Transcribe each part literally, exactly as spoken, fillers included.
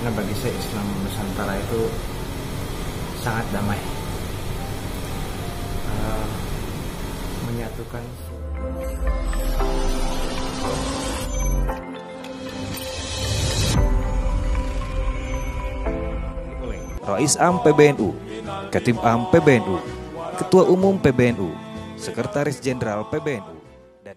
Karena bagi saya Islam Nusantara itu sangat damai, uh, menyatukan. Rais Am P B N U, Ketum Am P B N U, Ketua Umum P B N U, Sekretaris Jenderal P B N U, dan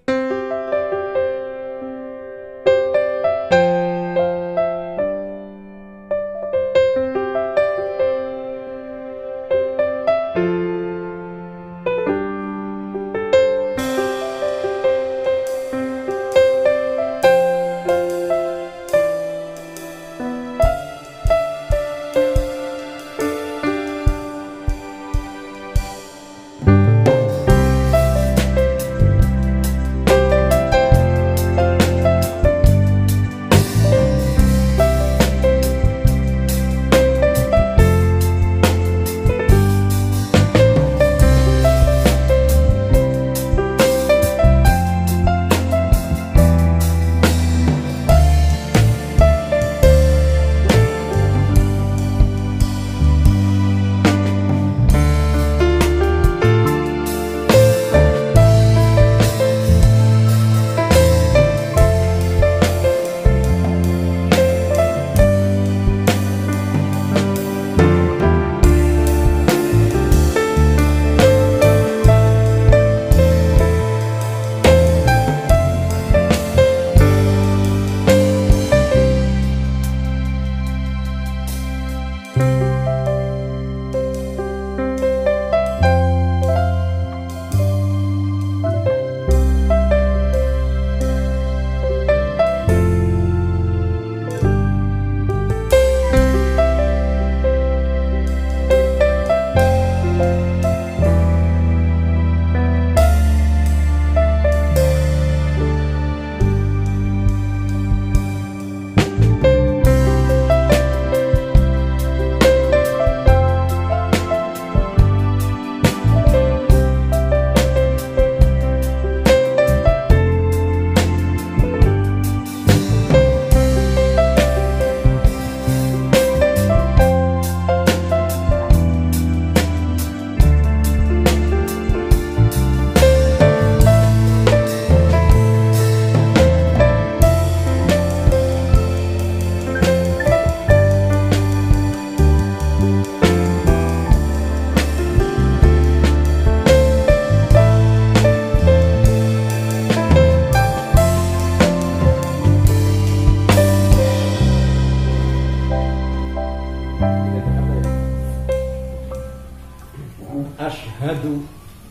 Asyhadu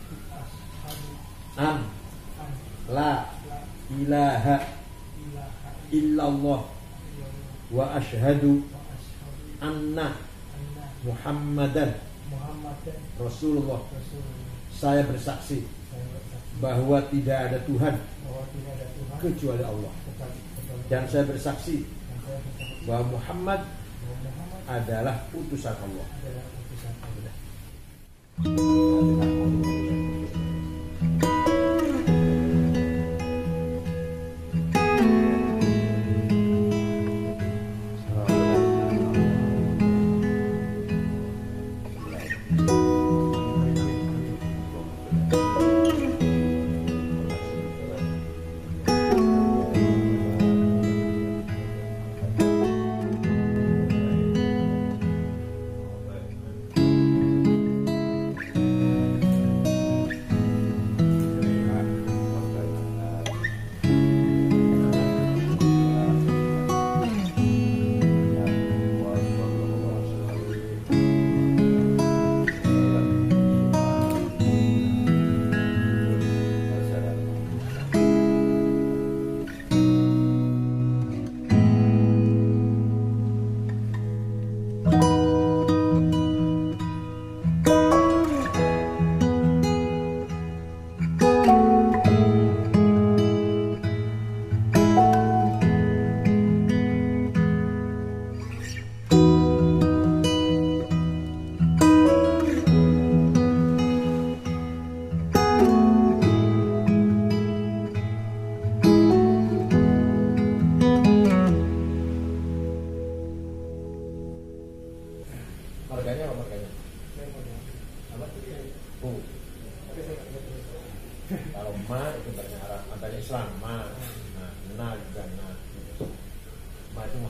an la ilaha illallah wa asyhadu anna Muhammadan Rasulullah. Saya bersaksi bahwa tidak ada Tuhan kecuali Allah, dan saya bersaksi bahwa Muhammad adalah utusan Allah.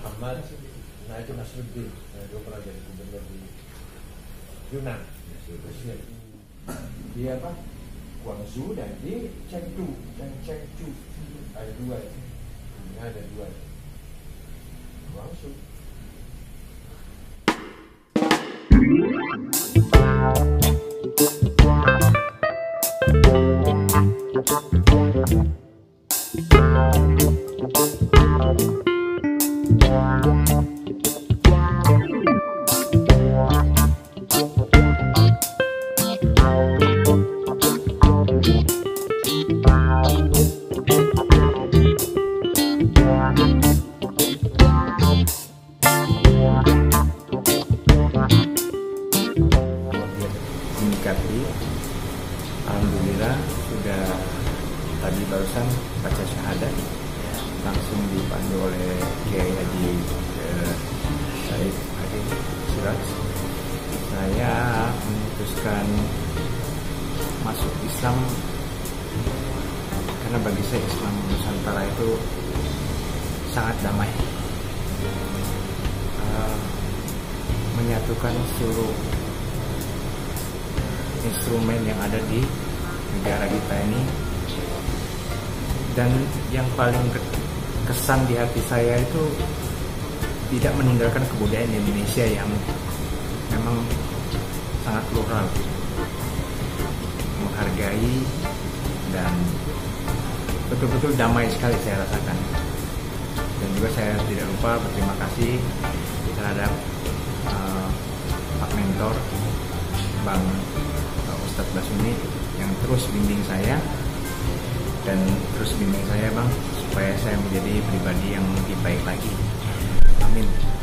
Muhammad, nah itu Nasruddin, nah dia pernah jadi gubernur di Yunan, Mesir. Dia apa? Guangzhou dan di Chengdu dan Chengdu ada dua, ini ada dua. Guangzhou. Mendekati, alhamdulillah sudah tadi barusan baca syahadat langsung dipandu oleh Kiai Haji eh, Syarif Hadi Siraj. Saya memutuskan masuk Islam karena bagi saya Islam Nusantara itu sangat damai, uh, menyatukan seluruh instrumen yang ada di negara kita ini, dan yang paling kesan di hati saya itu tidak meninggalkan kebudayaan Indonesia yang memang sangat plural, menghargai dan betul-betul damai sekali saya rasakan. Dan juga saya tidak lupa berterima kasih terhadap uh, Pak Mentor Bang Ustadz Basuni yang terus bimbing saya dan terus bimbing saya Bang supaya saya menjadi pribadi yang lebih baik lagi. Amin.